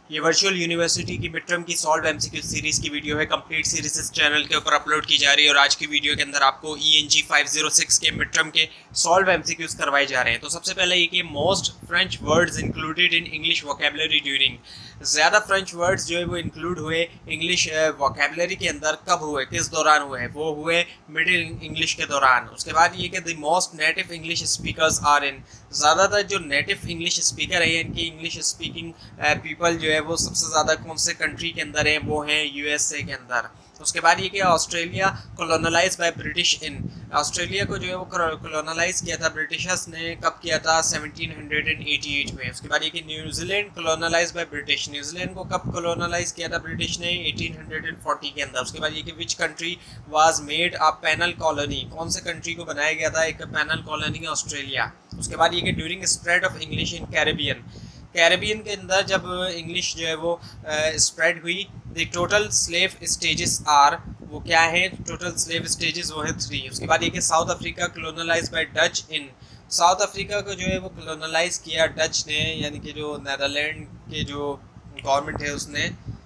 ये virtual university की mid term की सॉल्व एमसीक्यू सीरीज की वीडियो है। कंप्लीट सीरीज इस चैनल के ऊपर अपलोड की जा रही है और आज की वीडियो के अंदर आपको ENG 506 के मिड टर्म के सॉल्व एमसीक्यूज करवाए जा रहे हैं। तो सबसे पहले ये कि most French words included in English vocabulary during, ज़्यादा फ्रेंच वर्ड्स जो है वो इंक्लूड हुए इंग्लिश वोकेबलरी के अंदर कब हुए, किस दौरान हुए, वो हुए मिडिल इंग्लिश के दौरान। उसके बाद ये कि the most native English speakers are in, ज़्यादातर जो नेटिव इंग्लिश स्पीकर है इनकी इंग्लिश स्पीकिंग पीपल जो है वो सबसे ज़्यादा कौन से कंट्री के अंदर है, वो है USA के अंदर। उसके बाद ये कि Australia colonise by British in, Australia को जो है वो कॉलोनलाइज किया था ब्रिटिशर्स ने, कब किया था 1788 में। उसके बाद ये कि New Zealand colonise by British, New Zealand को कब कॉलोनलाइज किया था ब्रिटिश ने, 1840 के अंदर। उसके बाद ये कि which country was made a penal colony, कौन से कंट्री को बनाया गया था एक पेनल कॉलोनी, ऑस्ट्रेलिया। उसके बाद ये कि during spread of English in Caribbean, Caribbean के अंदर जब इंग्लिश जो है वो स्प्रेड हुई, the total slave stages are, वो क्या है टोटल स्लेव स्टेजेस, वो है 3। उसके बाद ये कि South Africa colonise by Dutch in, South Africa को जो है वो कॉलोनलाइज किया डच ने, यानी कि जो नीदरलैंड के जो गवर्नमेंट है उसने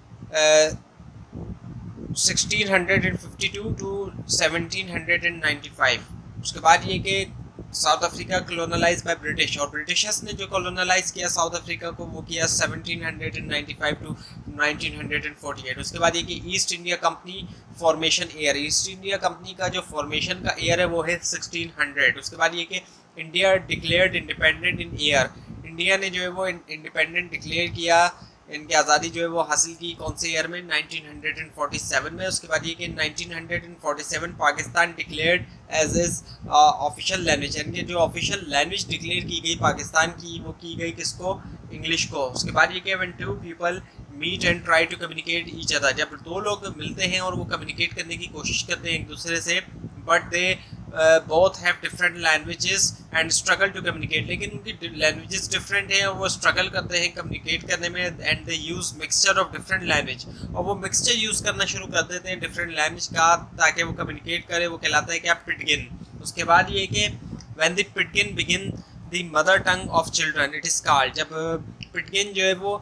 1652 टू 1795। उसके बाद ये कि South Africa colonise by British, और ब्रिटिशर्स ने जो कॉलोनलाइज किया साउथ अफ्रीका को वो किया 1795 टू 1948। उसके बाद ये कि East India company formation year, East India company का जो फॉर्मेशन का ईयर है वो है 1600। उसके बाद ये कि India declared independent in year, India ने जो है वो इंडिपेंडेंट डिक्लेयर किया, इनकी आज़ादी जो है वो हासिल की कौन से ईयर में, 1947 में। उसके बाद ये कि 1947 Pakistan declared as is official language, यानी कि जो ऑफिशियल लैंग्वेज डिक्लेयर की गई पाकिस्तान की, वो की गई किसको, इंग्लिश को। उसके बाद ये कि when two people meet and try to communicate each other, जब दो लोग मिलते हैं और वो कम्युनिकेट करने की कोशिश करते हैं एक दूसरे से, but they both have different languages and struggle to communicate, लेकिन उनकी लैंग्वेजेस डिफरेंट हैं और वो स्ट्रगल करते हैं कम्युनिकेट करने में, and they use mixture of different language, और वो मिक्सचर यूज़ करना शुरू कर देते हैं डिफरेंट लैंग्वेज का ताकि वो कम्युनिकेट करे, वो कहलाता है क्या, पिटगिन। उसके बाद ये कि when the pidgin begin the mother tongue of children it is called, जब पिटगिन जो है वो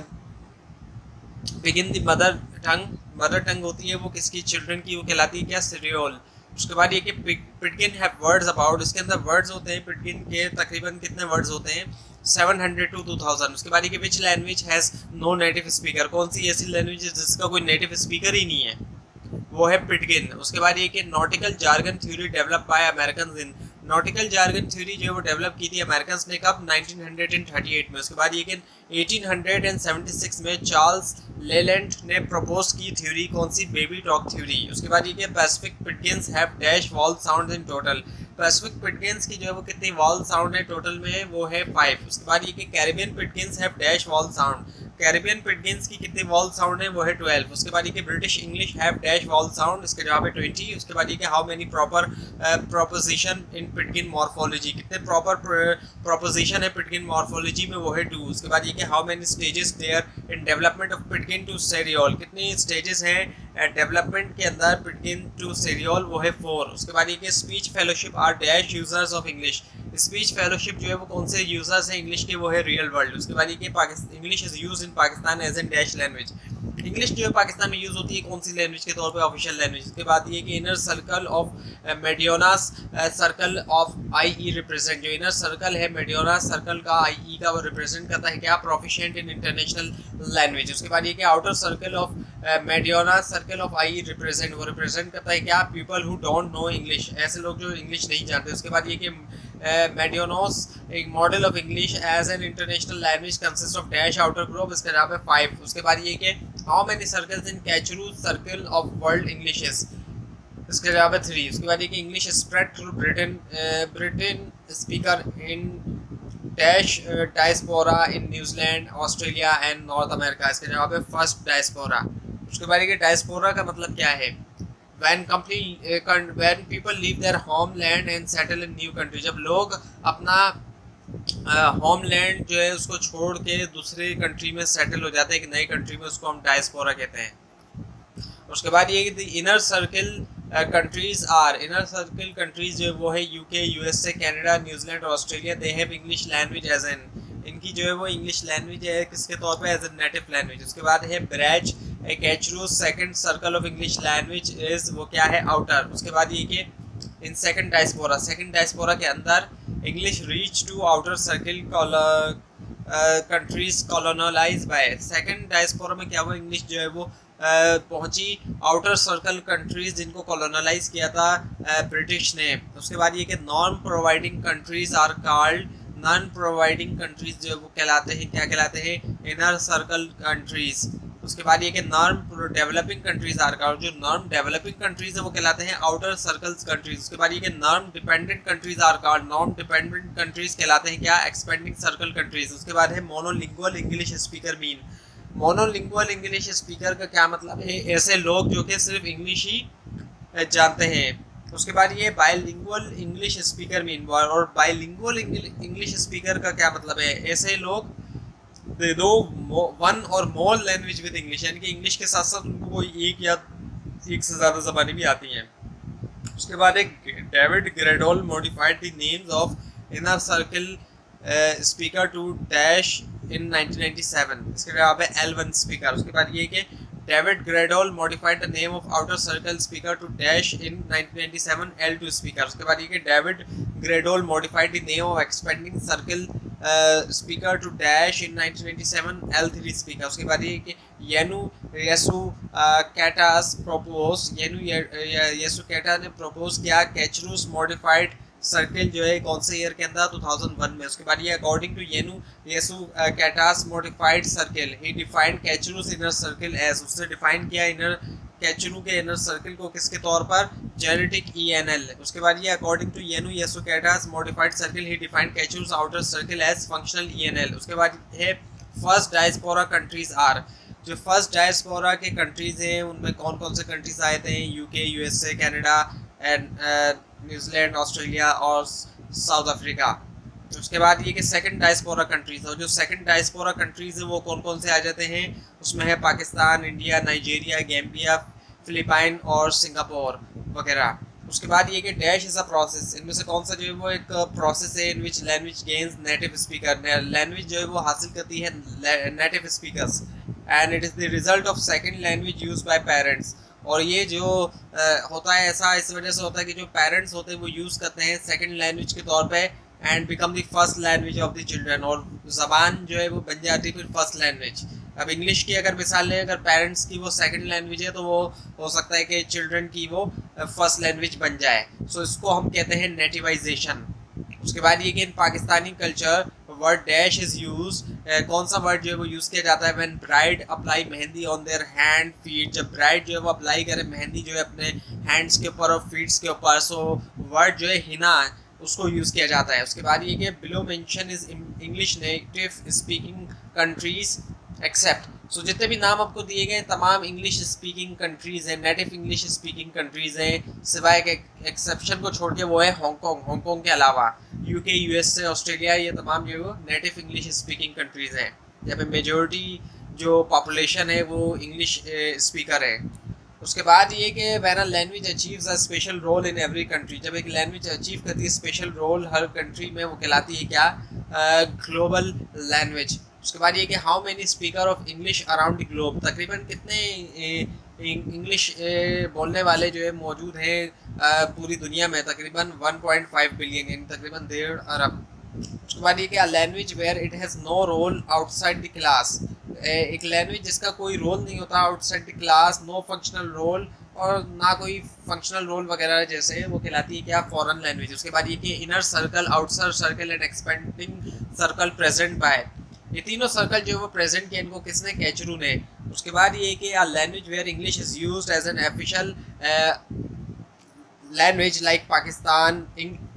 बिगिन द मदर टंग होती है वो किसकी, चिल्ड्रन की, वो कहलाती है क्या, सिरियोल। उसके बाद ये कि पिटगिन हैव वर्ड्स अबाउट, इसके अंदर वर्ड्स होते हैं पिटगिन के, तकरीबन कितने वर्ड्स होते हैं, 700 टू 2000। उसके बाद ये कि which language has no native speaker, कौन सी ऐसी लैंग्वेज है जिसका कोई नेटिव स्पीकर ही नहीं है, वो है पिटगिन। उसके बाद ये कि nautical jargon theory develop by American in, nautical jargon theory जो है वो डेवलप की थी अमेरिकन ने कब, 1938 में। उसके बाद ये कि 1876 में चार्ल्स लेलैंड ने प्रपोज की थ्योरी, कौन सी, बेबी टॉक थ्योरी। उसके बाद ये कि Pacific pidgins have dash vowel sound in total, Pacific pidgins की जो है वो कितनी वॉल साउंड है टोटल में, वो है 5। उसके बाद ये कि Caribbean pidgins have dash vowel sound, Caribbean pidgins की कितनी वॉल साउंड है, वो है 12। उसके बाद ये कि British English have dash vowel sound, इसका जवाब है 20। उसके बाद ये कि how many proper proposition in pidgin morphology, कितने प्रॉपर प्रोपोजिशन है पिटगिन मॉर्फोलॉजी में, वो है 2। उसके बाद ये कि how many stages there in development of pidgin to creole, कितने स्टेजेस हैं डेवलपमेंट के अंदर पिटगिन टू सेरियोल, वो है 4। उसके बाद ये कि speech fellowship are dash users of English, speech fellowship जो है वो कौन से यूजर्स हैं इंग्लिश के, वो है रियल वर्ल्ड। उसके बाद ये कि English is use in Pakistan as an dash language, English जो है पाकिस्तान में यूज़ होती है कौन सी लैंग्वेज के तौर पे, ऑफिशियल लैंग्वेज। उसके बाद ये कि inner circle of Modiano's circle of IE represent, जो इनर सर्कल है मेडियोना सर्कल का IE का, वो रिप्रेजेंट करता है क्या, प्रोफिशिएंट इन इंटरनेशनल लैंग्वेज। उसके बाद ये कि outer circle of Modiano circle of IE represent, वो रिप्रेजेंट करता है क्या, people who don't know English, ऐसे लोग जो इंग्लिश नहीं जानते। उसके बाद ये कि मेडियोनोस एक model of English as an international language consist of dash outer group, इसका जवाब है 5। उसके बाद ये कि how many circles in Kachru circle of world Englishes, इसका जवाब है 3। उसके बाद ये कि English spread through Britain speaker in dash diaspora in New Zealand Australia and North America, इसका जवाब है फर्स्ट डायस्पोरा। उसके बाद ये कि डायस्पोरा का मतलब क्या है, when people leave their homeland and settle in new country, जब लोग अपना होमलैंड जो है उसको छोड़ के दूसरे कंट्री में सेटल हो जाते हैं, एक नई कंट्री में, उसको हम डायस्पोरा कहते हैं। उसके बाद ये कि inner circle countries are, inner circle countries जो वो है UK, USA, Canada, New Zealand, Australia, they have English language as an, इनकी जो है वो इंग्लिश लैंग्वेज है किसके तौर पे, एज ए नेटिव लैंग्वेज। उसके बाद है Braj A Kachru second circle of English language is, वो क्या है, आउटर। उसके बाद ये कि इन सेकंड डायस्पोरा के अंदर English reach to outer circle countries colonialise by. Second diaspora में क्या हुआ, इंग्लिश जो है वो पहुंची आउटर सर्कल कंट्रीज जिनको कॉलोनलाइज किया था ब्रिटिश ने। उसके बाद ये कि non providing countries are called, non providing countries जो है वो कहलाते हैं, क्या कहलाते हैं, इनर सर्कल कंट्रीज। उसके बाद ये कि non developing countries are called, जो नॉन डेवलपिंग कंट्रीज है वो कहलाते हैं आउटर सर्कल्स कंट्रीज। उसके बाद ये कि non dependent countries are called, non dependent countries कहलाते हैं क्या, एक्सपेंडिंग सर्कल कंट्रीज। उसके बाद है monolingual English speaker mean. Monolingual English speaker का क्या मतलब है, ऐसे लोग जो कि सिर्फ इंग्लिश ही जानते हैं। उसके बाद ये बायलिंगुअल इंग्लिश स्पीकर मीन, और बायलिंगुअल इंग्लिश स्पीकर का क्या मतलब है, ऐसे लोग दे दो वन और मोर लैंग्वेज विद इंग्लिश, यानी कि इंग्लिश के साथ साथ उनको कोई एक या एक से ज़्यादा ज़बानें भी आती हैं। उसके बाद एक David Graddol modified the names of inner circle speaker to dash in 1997। इसके जवाब है L1 स्पीकर। उसके बाद ये कि David Graddol modified the name of outer circle speaker to dash in 1997 L2 speaker. उसके बाद ये कि David Graddol modified the name of expanding circle speaker to dash in 1997 L3 speaker. उसके बाद ये कि येनु येसु कैटास प्रोपोज, येसु कैटा ने प्रोपोज किया कैचरूस मॉडिफाइड सर्किल जो है कौन से ईयर के अंदर, 2001 में। उसके बाद ये according to Yasukata's modified circle he defined Kachru's inner circle as, उसने डिफाइन किया इनर कैचरू के इनर सर्किल को किसके तौर पर, जेनेटिक ENL। उसके बाद ये according to Yasukata's modified circle he defined Kachru's outer circle as functional ENL। उसके बाद है फर्स्ट डायस्पोरा कंट्रीज आर, जो फर्स्ट डायस्पोरा के कंट्रीज हैं उनमें कौन कौन से कंट्रीज आए थे, UK, USA, Canada and New Zealand, Australia और साउथ अफ्रीका। उसके बाद ये कि सेकंड डायस्पोरा कंट्रीज, और जो सेकंड डायस्पोरा कंट्रीज है वो कौन कौन से आ जाते हैं, उसमें है Pakistan, India, Nigeria, Gambia, Philippine और सिंगापुर वगैरह। उसके बाद ये कि डैश इज़ अ प्रोसेस, इनमें से कौन सा जो है वो एक प्रोसेस है in which language gains native speaker, language जो है वो हासिल करती है native speakers and it is the result of second language use by parents. और ये जो होता है ऐसा इस वजह से होता है कि जो पेरेंट्स होते हैं वो यूज़ करते हैं सेकंड लैंग्वेज के तौर पे and become the first language of the children, और ज़बान जो है वो बन जाती है फिर फर्स्ट लैंग्वेज। अब इंग्लिश की अगर मिसाल लें, अगर पेरेंट्स की वो सेकंड लैंग्वेज है तो वो हो सकता है कि चिल्ड्रन की वो फर्स्ट लैंग्वेज बन जाए, सो इसको हम कहते हैं नेटिवाइजेशन। उसके बाद ये कि in Pakistani culture word dash is use, कौन सा वर्ड जो है वो यूज़ किया जाता है, when bride apply mehndi on their hand feet, जब ब्राइड जो है वो अप्लाई करे मेहंदी जो है अपने हैंड्स के ऊपर और फीट्स के ऊपर, सो वर्ड जो है हिना उसको यूज़ किया जाता है। उसके बाद ये कि below mention is English native speaking countries except, so जितने भी नाम आपको दिए गए तमाम इंग्लिश स्पीकिंग कंट्रीज़ हैं, नेटिव इंग्लिश स्पीकिंग कंट्रीज़ हैं, सिवाय के एक्सेप्शन को छोड़ के वो है हांगकॉन्ग, हांगकॉन्ग के अलावा UK, USA, ऑस्ट्रेलिया, ये तमाम जो है नेटिव इंग्लिश स्पीकिंग कंट्रीज़ हैं, जहाँ पे मेजोरिटी जो पॉपुलेशन है वो इंग्लिश स्पीकर है। उसके बाद ये कि when a language achieves a special role in every country, जब एक लैंग्वेज अचीव करती है स्पेशल रोल हर कंट्री में, वो कहलाती है क्या, ग्लोबल लैंग्वेज। उसके बाद ये कि how many speaker of English around the globe, तकरीबन कितने इंग्लिश बोलने वाले जो है मौजूद हैं पूरी दुनिया में, तकरीबन 1.5 बिलियन, यानी तकरीबन 1.5 अरब। उसके बाद ये कि a language where it has no role outside the class, एक लैंग्वेज जिसका कोई रोल नहीं होता outside the class, no functional role और ना कोई फंक्शनल रोल वगैरह जैसे, वो कहलाती है क्या, फॉरेन लैंग्वेज। उसके बाद ये कि inner circle, outside circle and expanding circle present by, ये तीनों सर्कल जो वो प्रेजेंट किए इनको किसने, कैचरू ने। उसके बाद ये कि a language where English is used as an official language like Pakistan,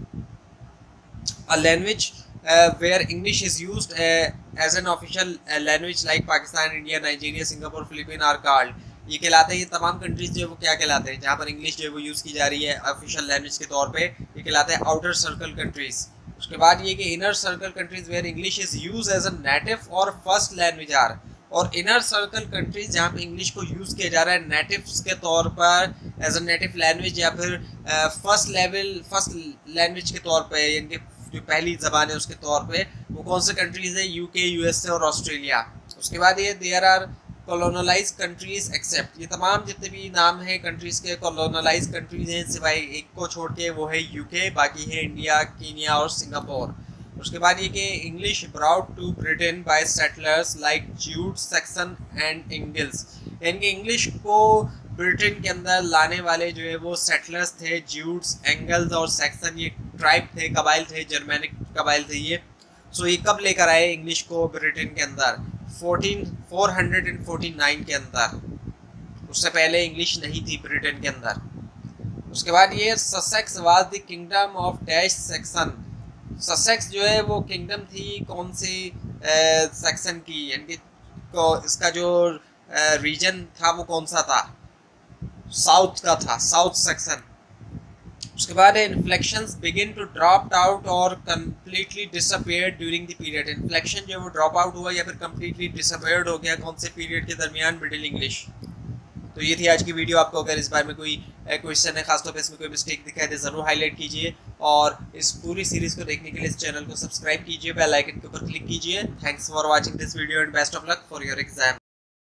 a language where English is used as an official language like Pakistan, India, Nigeria, Singapore, Philippines are called, ये कहलाते हैं, ये तमाम कंट्रीज जो है वो क्या कहलाते हैं जहाँ पर इंग्लिश जो है वो यूज़ की जा रही है ऑफिशियल लैंग्वेज के तौर पे, ये कहलाते हैं आउटर सर्कल कंट्रीज। उसके बाद ये कि inner circle countries where English is use as a native और फर्स्ट लैंग्वेज आर, और इनर सर्कल कंट्रीज जहाँ पे इंग्लिश को यूज़ किया जा रहा है नेटिव्स के तौर पर एज अ नेटिव लैंग्वेज या फिर फर्स्ट लैंग्वेज के तौर पे, यानी जो पहली ज़बान है उसके तौर पे, वो कौन से कंट्रीज है? यूके, यूएसए और ऑस्ट्रेलिया। उसके बाद ये there are colonialise countries except, ये तमाम जितने भी नाम है कंट्रीज के कॉलोनलाइज कंट्रीज हैं सिवाय एक को छोड़ के, वो है यूके, बाकी है इंडिया, कीनिया और सिंगापुर। उसके बाद ये कि English brought to Britain by settlers like Jute, Saxon and Angles, यानी कि इंग्लिश को ब्रिटेन के अंदर लाने वाले जो है वो सेटलर्स थे, ज्यूट्स, एंगल्स और सैक्सन, ये ट्राइब थे, कबाइल थे, जर्मैनिक कबाइल थे ये। सो ये कब लेकर आए इंग्लिश को ब्रिटेन के अंदर? 449 के अंदर, उससे पहले इंग्लिश नहीं थी ब्रिटेन के अंदर। उसके बाद ये Sussex was the kingdom of dash Saxon, Sussex जो है वो किंगडम थी कौन सी सेक्शन की, यानी कि इसका जो रीजन था वो कौन सा था? साउथ का था, साउथ सेक्शन। उसके बाद inflections begin to drop out और completely disappear during the period, inflection जो है वो ड्रॉप आउट हुआ या फिर कंप्लीटली डिसअपीयर्ड हो गया कौन से पीरियड के दरमियान? Middle English. तो ये थी आज की वीडियो। आपको अगर इस बारे में कोई क्वेश्चन है, खासतौर पर इसमें कोई मिस्टेक दिखाई दे, ज़रूर हाईलाइट कीजिए और इस पूरी सीरीज़ को देखने के लिए इस चैनल को सब्सक्राइब कीजिए, बेल आइकन के ऊपर क्लिक कीजिए। Thanks for watching this video and best of luck for your exam.